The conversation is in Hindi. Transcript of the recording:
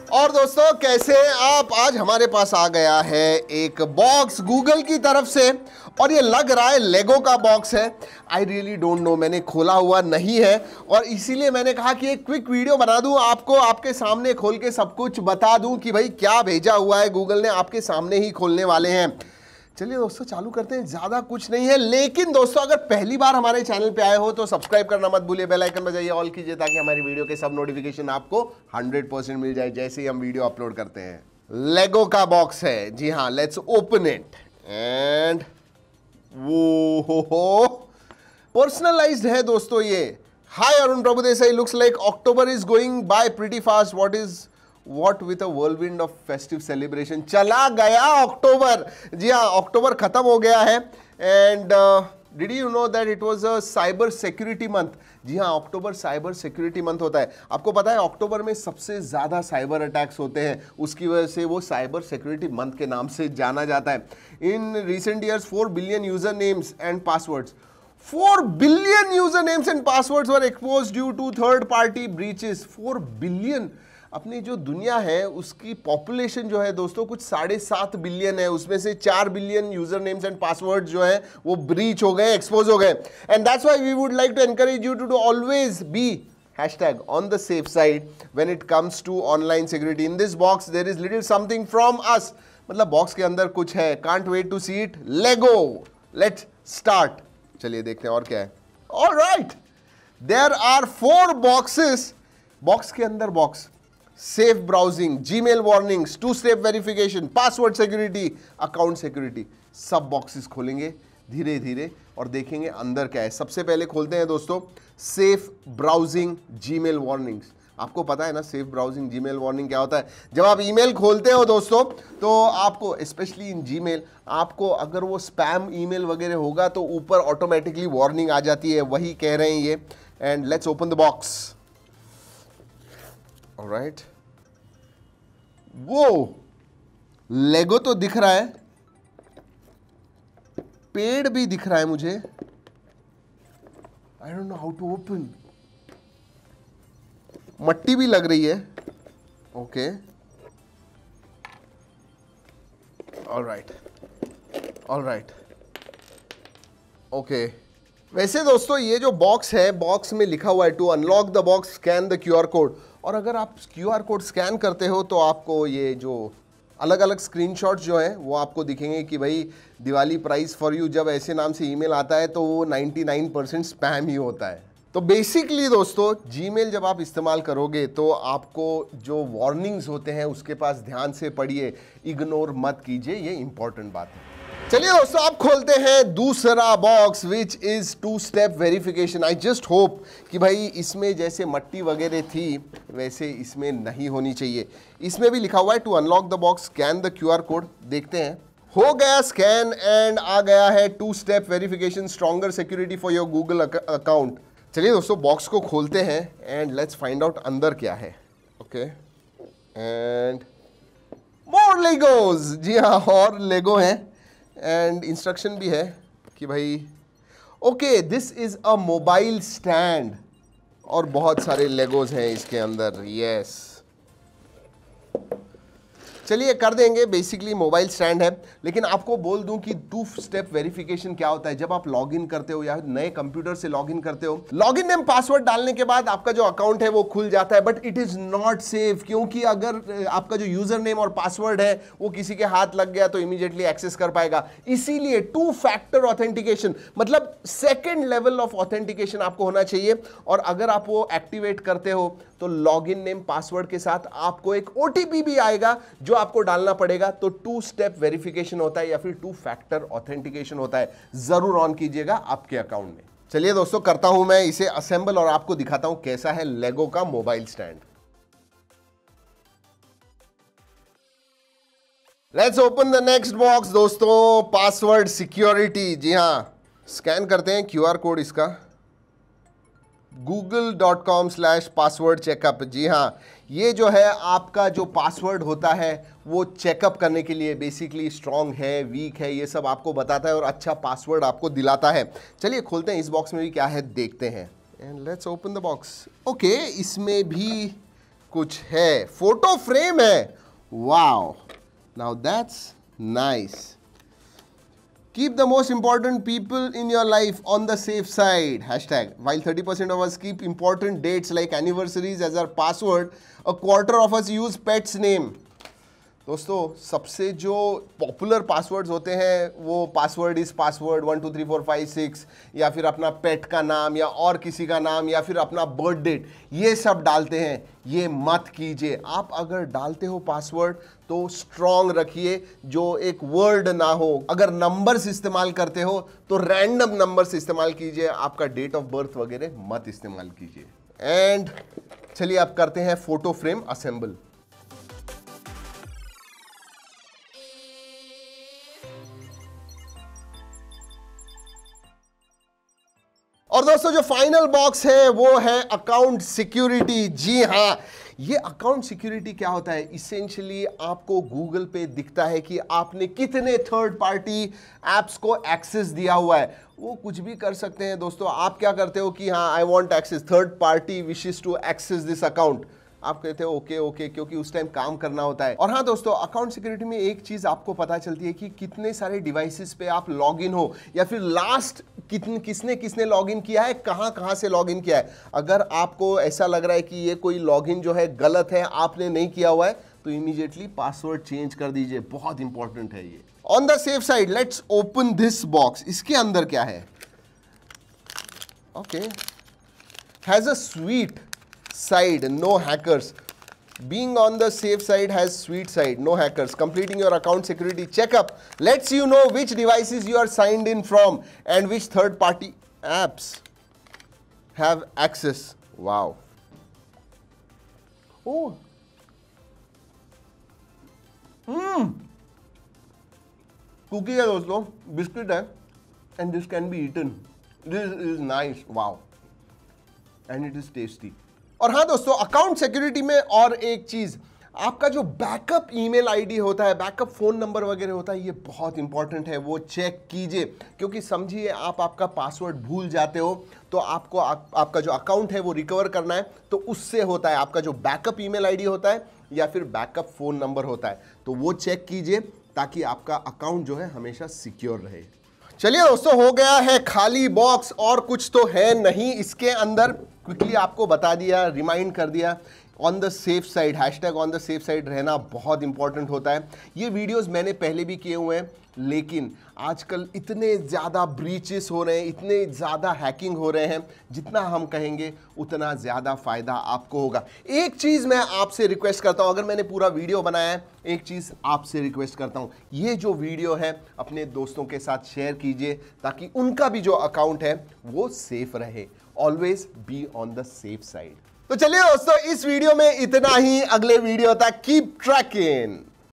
और दोस्तों कैसे हैं आप। आज हमारे पास आ गया है एक बॉक्स गूगल की तरफ से और ये लग रहा है लेगो का बॉक्स है। आई रियली डोंट नो, मैंने खोला हुआ नहीं है और इसीलिए मैंने कहा कि एक क्विक वीडियो बना दूं, आपको आपके सामने खोल के सब कुछ बता दूं कि भाई क्या भेजा हुआ है गूगल ने, आपके सामने ही खोलने वाले हैं। चलिए दोस्तों चालू करते हैं। ज्यादा कुछ नहीं है, लेकिन दोस्तों अगर पहली बार हमारे चैनल पे आए हो तो सब्सक्राइब करना मत भूलिए, बेल आइकन बजाइए, ऑल कीजिए ताकि हमारी वीडियो के सब नोटिफिकेशन आपको 100% मिल जाए जैसे ही हम वीडियो अपलोड करते हैं। लेगो का बॉक्स है, जी हाँ, लेट्स ओपन इट एंड वो हो पर्सनलाइज्ड है दोस्तों ये। Hi Arun Prabhudesai, looks like October is going by pretty fast, what with a whirlwind of festive celebration. चला गया अक्टूबर, जी हाँ अक्टूबर खत्म हो गया है। And did you know that it was a cyber security month. जी हाँ, अक्टूबर साइबर सिक्योरिटी मंथ होता है। आपको पता है अक्टूबर में सबसे ज्यादा साइबर अटैक्स होते हैं, उसकी वजह से वो साइबर सिक्योरिटी मंथ के नाम से जाना जाता है। In recent years 4 billion user names and passwords 4 billion usernames and passwords were exposed due to third party breaches। 4 billion, अपनी जो दुनिया है उसकी पॉपुलेशन जो है दोस्तों कुछ 7.5 बिलियन है, उसमें से 4 billion user names and password जो है वो ब्रीच हो गए, एक्सपोज हो गए। And that's why we would like to encourage you to always be hashtag on the safe side when it comes to online security। in this box there is little something from us, मतलब बॉक्स के अंदर कुछ है। can't wait to see it। Lego, let's start। चलिए देखते हैं और क्या है। All right, there are 4 boxes। Box के अंदर box, safe browsing, Gmail warnings, 2 step verification, password security, account security, सब बॉक्सेस खोलेंगे धीरे धीरे और देखेंगे अंदर क्या है। सबसे पहले खोलते हैं दोस्तों सेफ ब्राउजिंग जीमेल वार्निंग्स। आपको पता है ना सेफ ब्राउजिंग जीमेल वार्निंग क्या होता है। जब आप ईमेल खोलते हो दोस्तों तो आपको स्पेशली इन जीमेल, आपको अगर वो स्पैम ईमेल वगैरह होगा तो ऊपर ऑटोमेटिकली वार्निंग आ जाती है, वही कह रहे हैं ये। And let's open the box. Alright, वो लेगो तो दिख रहा है, पेड़ भी दिख रहा है मुझे। I don't know how to open. मट्टी भी लग रही है। Okay, alright alright okay. वैसे दोस्तों ये जो बॉक्स है, बॉक्स में लिखा हुआ है to unlock the box scan the QR code. और अगर आप क्यूआर कोड स्कैन करते हो तो आपको ये जो अलग अलग स्क्रीनशॉट्स जो हैं वो आपको दिखेंगे कि भाई दिवाली प्राइस फॉर यू, जब ऐसे नाम से ईमेल आता है तो वो 99% स्पैम ही होता है। तो बेसिकली दोस्तों जीमेल जब आप इस्तेमाल करोगे तो आपको जो वार्निंग्स होते हैं उसके पास ध्यान से पढ़िए, इग्नोर मत कीजिए, ये इंपॉर्टेंट बात है। चलिए दोस्तों आप खोलते हैं दूसरा box which is 2 step verification. I just hope कि भाई इसमें जैसे मट्टी वगैरह थी वैसे इसमें नहीं होनी चाहिए। इसमें भी लिखा हुआ है to unlock the box scan the QR code. देखते हैं, हो गया स्कैन एंड आ गया है 2 step verification, stronger security for your Google account. चलिए दोस्तों बॉक्स को खोलते हैं एंड लेट्स फाइंड आउट अंदर क्या है। Okay, and more Legos. जी हाँ, और लेगो हैं एंड इंस्ट्रक्शन भी है कि भाई okay this is a mobile stand और बहुत सारे लेगोज हैं इसके अंदर। यस, चलिए कर देंगे। बेसिकली मोबाइल स्टैंड है, लेकिन आपको बोल दूं कि 2 स्टेप वेरिफिकेशन क्या होता है। जब आप लॉगिन करते हो या नए कंप्यूटर से लॉगिन करते हो, लॉगिन नेम पासवर्ड डालने के बाद आपका जो अकाउंट है वो खुल जाता है, but it is not safe, क्योंकि अगर आपका जो यूजर नेम और पासवर्ड है वो किसी के हाथ लग गया तो इमीडिएटली एक्सेस कर पाएगा। इसीलिए 2 फैक्टर ऑथेंटिकेशन, मतलब सेकेंड लेवल ऑफ ऑथेंटिकेशन आपको होना चाहिए। और अगर आप वो एक्टिवेट करते हो तो लॉगिन नेम पासवर्ड के साथ आपको एक ओटीपी भी आएगा जो आपको डालना पड़ेगा। तो 2 स्टेप वेरिफिकेशन होता है या फिर 2 फैक्टर ऑथेंटिकेशन होता है, जरूर ऑन कीजिएगा आपके अकाउंट में। चलिए दोस्तों करता हूं मैं इसे असेंबल और आपको दिखाता हूं कैसा है लेगो का mobile stand. Let's open the next box दोस्तों, पासवर्ड सिक्योरिटी। जी हां, स्कैन करते हैं क्यूआर कोड इसका, google.com/password checkup। जी हाँ, ये जो है आपका जो पासवर्ड होता है वो चेकअप करने के लिए, बेसिकली स्ट्रॉन्ग है वीक है ये सब आपको बताता है और अच्छा पासवर्ड आपको दिलाता है। चलिए खोलते हैं इस बॉक्स में भी क्या है देखते हैं and let's open the box. Okay, इसमें भी कुछ है, फोटो फ्रेम है, wow, now that's nice. Keep the most important people in your life on the safe side. Hashtag. While 30% of us keep important dates like anniversaries as our password, a quarter of us use pet's name. दोस्तों सबसे जो पॉपुलर पासवर्ड्स होते हैं वो पासवर्ड इज पासवर्ड 1 2 3 4 5 6 या फिर अपना पेट का नाम या और किसी का नाम या फिर अपना बर्थ डेट, ये सब डालते हैं। ये मत कीजिए। आप अगर डालते हो पासवर्ड तो स्ट्रॉन्ग रखिए, जो एक वर्ड ना हो। अगर नंबर्स इस्तेमाल करते हो तो रैंडम नंबर्स इस्तेमाल कीजिए, आपका डेट ऑफ बर्थ वगैरह मत इस्तेमाल कीजिए। एंड चलिए अब करते हैं फोटो फ्रेम असेंबल। और दोस्तों जो फाइनल बॉक्स है वो है अकाउंट सिक्योरिटी। जी हाँ, ये अकाउंट सिक्योरिटी क्या होता है? इसेंशियली आपको गूगल पे दिखता है कि आपने कितने थर्ड पार्टी एप्स को एक्सेस दिया हुआ है। वो कुछ भी कर सकते हैं दोस्तों। आप क्या करते हो कि हाँ I want access, third party wishes to access this account, आप कहते हो ओके ओके, क्योंकि उस टाइम काम करना होता है। और हाँ दोस्तों, अकाउंट सिक्योरिटी में एक चीज आपको पता चलती है कि कितने सारे डिवाइसेस पे आप लॉगिन हो या फिर लास्ट किसने लॉगिन किया है, कहां से लॉगिन किया है। अगर आपको ऐसा लग रहा है कि ये कोई लॉगिन जो है गलत है, आपने नहीं किया हुआ है, तो इमीडिएटली पासवर्ड चेंज कर दीजिए। बहुत इंपॉर्टेंट है ये। On the safe side, let's open this box. इसके अंदर क्या है? Okay, has a sweet side, no hackers. Being on the safe side has sweet side, no hackers. Completing your account security checkup lets you know which devices you are signed in from and which third party apps have access. Wow. Oh. Cookie है दोस्तों, बिस्किट है, and this can be eaten. This is nice. Wow. And it is tasty. और हाँ दोस्तों, अकाउंट सिक्योरिटी में और एक चीज, आपका जो बैकअप ईमेल आईडी होता है, बैकअप फोन नंबर वगैरह होता है, ये बहुत इंपॉर्टेंट है, वो चेक कीजिए। क्योंकि समझिए आप आपका पासवर्ड भूल जाते हो, तो आपको आपका जो अकाउंट है वो रिकवर करना है, तो उससे होता है आपका जो बैकअप ईमेल आईडी होता है या फिर बैकअप फोन नंबर होता है, तो वो चेक कीजिए ताकि आपका अकाउंट जो है हमेशा सिक्योर रहे। चलिए दोस्तों, हो गया है खाली बॉक्स, और कुछ तो है नहीं इसके अंदर। क्विकली आपको बता दिया, रिमाइंड कर दिया। On the safe side, hashtag on the safe side रहना बहुत इंपॉर्टेंट होता है। ये वीडियोस मैंने पहले भी किए हुए हैं, लेकिन आजकल इतने ज़्यादा ब्रीचेस हो रहे हैं, इतने ज़्यादा हैकिंग हो रहे हैं, जितना हम कहेंगे उतना ज़्यादा फ़ायदा आपको होगा। एक चीज़ मैं आपसे रिक्वेस्ट करता हूँ, अगर मैंने पूरा वीडियो बनाया है, एक चीज़ आपसे रिक्वेस्ट करता हूँ, ये जो वीडियो है अपने दोस्तों के साथ शेयर कीजिए, ताकि उनका भी जो अकाउंट है वो सेफ रहे। Always be on the safe side. तो चलिए दोस्तों, इस वीडियो में इतना ही। अगले वीडियो तक कीप ट्रैकिंग।